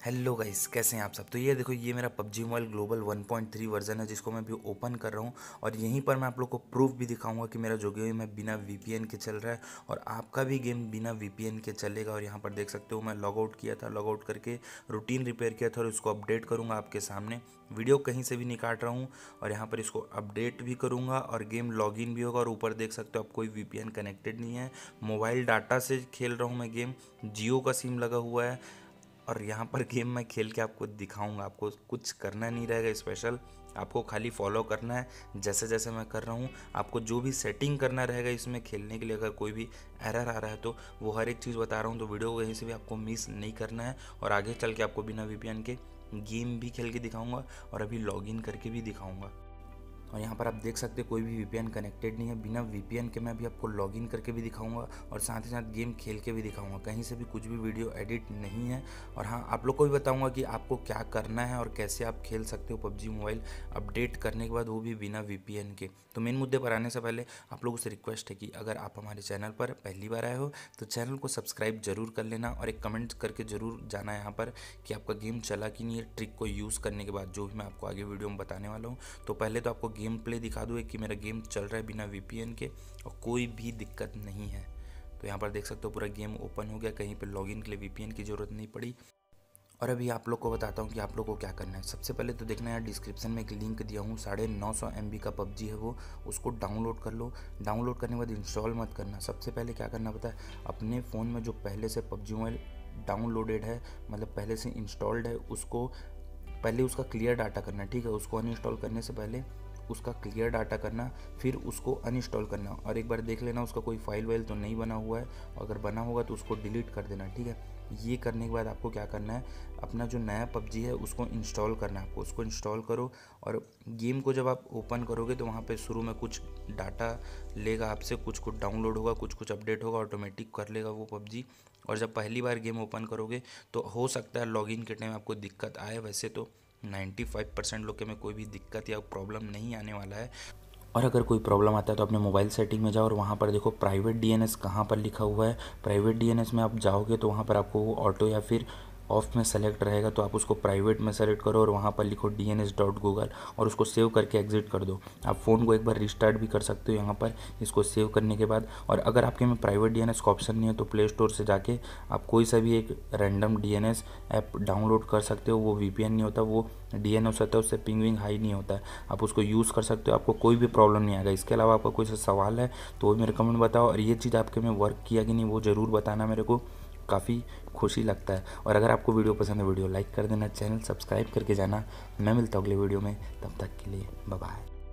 Hello guys, कैसे हैं आप सब। तो ये देखो, ये मेरा पबजी मोबाइल ग्लोबल 1.3 वर्जन है जिसको मैं अभी ओपन कर रहा हूँ। और यहीं पर मैं आप लोग को प्रूफ भी दिखाऊंगा कि मेरा जो गेम है बिना वीपीएन के चल रहा है और आपका भी गेम बिना वीपीएन के चलेगा। और यहाँ पर देख सकते हो मैं लॉग आउट किया था, लॉग आउट करके रूटीन रिपेयर किया था और इसको अपडेट करूँगा आपके सामने। वीडियो कहीं से भी नहीं काट रहा हूँ और यहाँ पर इसको अपडेट भी करूँगा और गेम लॉगिन भी होगा। और ऊपर देख सकते हो आप, कोई वीपीएन कनेक्टेड नहीं है, मोबाइल डाटा से खेल रहा हूँ मैं गेम, जियो का सिम लगा हुआ है। और यहाँ पर गेम मैं खेल के आपको दिखाऊंगा। आपको कुछ करना नहीं रहेगा स्पेशल, आपको खाली फॉलो करना है जैसे जैसे मैं कर रहा हूँ। आपको जो भी सेटिंग करना रहेगा इसमें खेलने के लिए, अगर कोई भी एरर आ रहा है तो वो हर एक चीज़ बता रहा हूँ। तो वीडियो को कहीं से भी आपको मिस नहीं करना है और आगे चल के आपको बिना वीपीएन के गेम भी खेल के दिखाऊंगा और अभी लॉगिन करके भी दिखाऊंगा। और यहाँ पर आप देख सकते हैं कोई भी वीपीएन कनेक्टेड नहीं है। बिना वीपीएन के मैं अभी आपको लॉगिन करके भी दिखाऊंगा और साथ ही साथ गेम खेल के भी दिखाऊंगा। कहीं से भी कुछ भी वीडियो एडिट नहीं है। और हाँ, आप लोग को भी बताऊंगा कि आपको क्या करना है और कैसे आप खेल सकते हो पबजी मोबाइल अपडेट करने के बाद, वो भी बिना वीपीएन के। तो मेन मुद्दे पर आने से पहले आप लोगों से रिक्वेस्ट है कि अगर आप हमारे चैनल पर पहली बार आए हो तो चैनल को सब्सक्राइब जरूर कर लेना और एक कमेंट करके ज़रूर जाना यहाँ पर कि आपका गेम चला कि नहीं है ट्रिक को यूज़ करने के बाद, जो भी मैं आपको आगे वीडियो में बताने वाला हूँ। तो पहले तो आपको गेम प्ले दिखा दूँ कि मेरा गेम चल रहा है बिना वीपीएन के और कोई भी दिक्कत नहीं है। तो यहाँ पर देख सकते हो पूरा गेम ओपन हो गया, कहीं पर लॉगिन के लिए वीपीएन की ज़रूरत नहीं पड़ी। और अभी आप लोग को बताता हूँ कि आप लोग को क्या करना है। सबसे पहले तो देखना है, डिस्क्रिप्शन में एक लिंक दिया हूँ, 950 MB का पबजी है वो, उसको डाउनलोड कर लो। डाउनलोड करने के बाद इंस्टॉल मत करना। सबसे पहले क्या करना पता है, अपने फ़ोन में जो पहले से पबजी मोबाइल डाउनलोडेड है, मतलब पहले से इंस्टॉल्ड है, उसको पहले उसका क्लियर डाटा करना। ठीक है, उसको अनइंस्टॉल करने से पहले उसका क्लियर डाटा करना, फिर उसको अनइंस्टॉल करना और एक बार देख लेना उसका कोई फाइल वाइल तो नहीं बना हुआ है। अगर बना होगा तो उसको डिलीट कर देना। ठीक है, ये करने के बाद आपको क्या करना है, अपना जो नया पबजी है उसको इंस्टॉल करना है। आपको उसको इंस्टॉल करो और गेम को जब आप ओपन करोगे तो वहाँ पे शुरू में कुछ डाटा लेगा आपसे, कुछ कुछ डाउनलोड होगा, कुछ कुछ अपडेट होगा, ऑटोमेटिक कर लेगा वो पबजी। और जब पहली बार गेम ओपन करोगे तो हो सकता है लॉगिन के टाइम आपको दिक्कत आए। वैसे तो 95% लोग के में कोई भी दिक्कत या प्रॉब्लम नहीं आने वाला है। और अगर कोई प्रॉब्लम आता है तो अपने मोबाइल सेटिंग में जाओ और वहाँ पर देखो प्राइवेट डीएनएस कहाँ पर लिखा हुआ है। प्राइवेट डीएनएस में आप जाओगे तो वहाँ पर आपको वो ऑटो या फिर ऑफ में सेलेक्ट रहेगा, तो आप उसको प्राइवेट में सेलेक्ट करो और वहाँ पर लिखो dns.google और उसको सेव करके एग्जिट कर दो। आप फ़ोन को एक बार रिस्टार्ट भी कर सकते हो यहाँ पर इसको सेव करने के बाद। और अगर आपके में प्राइवेट डीएनएस का ऑप्शन नहीं है तो प्ले स्टोर से जाके आप कोई सा भी एक रैंडम डीएनएस ऐप डाउनलोड कर सकते हो। वो वीपीएन नहीं होता, वो डीएनएस होता है, उससे पिंग हाई नहीं होता है। आप उसको यूज़ कर सकते हो, आपको कोई भी प्रॉब्लम नहीं आएगा। इसके अलावा आपका कोई सा सवाल है तो वो मेरे कमेंट बताओ और ये चीज़ आपके में वर्क किया कि नहीं वो ज़रूर बताना, मेरे को काफ़ी खुशी लगता है। और अगर आपको वीडियो पसंद है वीडियो लाइक कर देना, चैनल सब्सक्राइब करके जाना। मैं मिलता हूँ अगले वीडियो में, तब तक के लिए बाय बाय।